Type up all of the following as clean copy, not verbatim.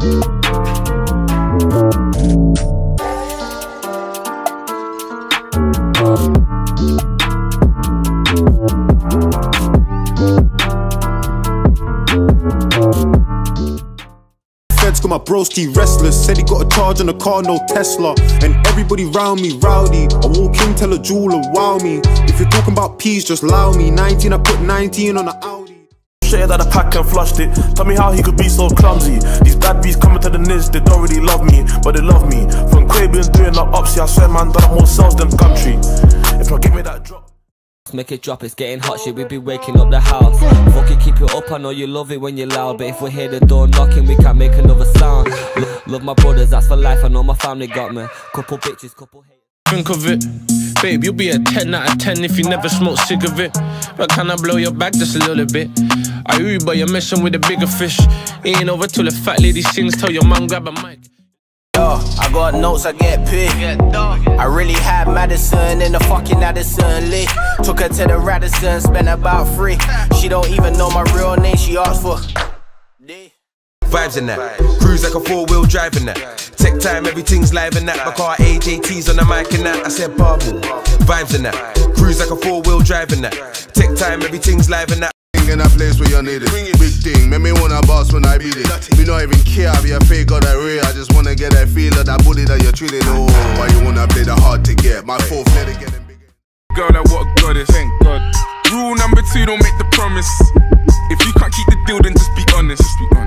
Got my broski restless, said he got a charge on the car, no Tesla. And everybody round me rowdy. I walk in, tell a jeweler, wow me. If you're talking about peas, just allow me. 19, I put 19 on the Audi. Straight out the pack and flushed it. Tell me how he could be so clumsy. These bad bees coming to the niche, they don't really love me, but they love me. From Quabian doing the opsy, I swear man, done up more sales than country. If not, give me that drop. Make it drop, it's getting hot shit, we be waking up the house. Fuck it, keep it up, I know you love it when you're loud. But if we hear the door knocking, we can't make another sound. Love my brothers, that's for life, I know my family got me. Couple bitches, couple haters. Think of it, babe, you'll be a 10 out of 10 if you never smoke cigarette. But can I blow your back just a little bit? I Uber, you're messing with a bigger fish. It ain't over till the fat lady sings, tell your mum grab a mic. Yo, I got notes, I get paid. I really had Madison in the fucking Addison Lee. Took her to the Radisson, spent about 3. She don't even know my real name, she asked for D. Vibes in that, cruise like a 4-wheel drive in that. Tech time, everything's live in that. My car AJT's on the mic in that. I said bubble. Vibes in that, cruise like a 4-wheel drive in that. Tech time, everything's live in that. In a place where you need it, big thing, make me wanna boss when I beat it. Me not even care if you're fake or that real. I just wanna get that feel of that booty that you're treating. Oh, why you wanna play the hard to get? My fourth letter getting bigger. Girl, that what a goddess, thank God. Rule number 2, don't make the promise. If you can't keep the deal, then just be honest.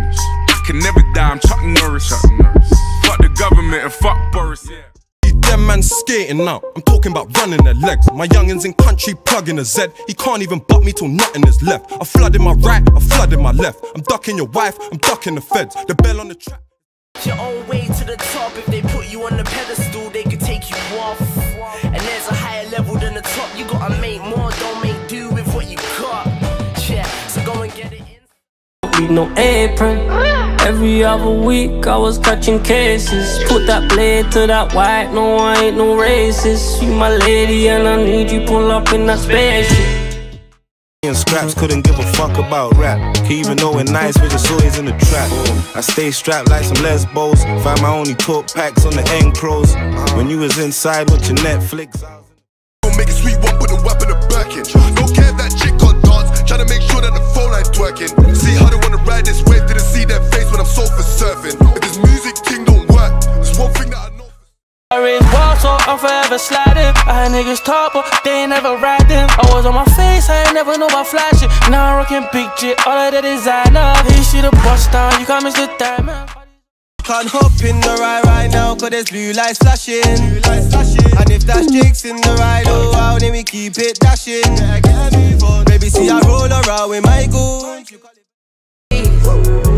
I can never die, I'm Chuck Norris. Fuck the government and fuck Boris, yeah. Them man skating now, I'm talking about running their legs. My youngins in country plugging a Z. He can't even butt me till nothing is left. I flooded my right, I flooded my left. I'm ducking your wife, I'm ducking the feds. The bell on the track. Your own way to the top. If they put you on the pedestal, they could take you off. And there's a higher level than the top. You gotta make more, don't make do with what you got. Yeah, so go and get it in. Need no apron. Every other week I was catching cases. Put that blade to that white, no I ain't no racist. You my lady and I need you pull up in that spaceship. And scraps couldn't give a fuck about rap. Even though we're nice, we're just always in the trap. I stay strapped like some lesbos. Find my only talk packs on the end crows. When you was inside watching Netflix. Don't make a sweet one, put the weapon in Birkin. Don't care if that chick can't dance. Tryna make sure that the phone line's twerking. See how they wanna ride this wave, didn't see their face when I'm sofa surfing. If this music thing don't work, there's one thing that I know. I raised walls, so I'm forever sliding. I had niggas talk, but they ain't never riding. I was on my face, I ain't never know about flashing. Now I'm rocking big shit, all of the designer. Hey, she the bust down, you can't miss the diamond. Can't hop in the ride right now, cause there's blue lights flashing. And if that Jake's in the ride, oh wow, then we keep it dashing. Baby, see I roll around with my goons.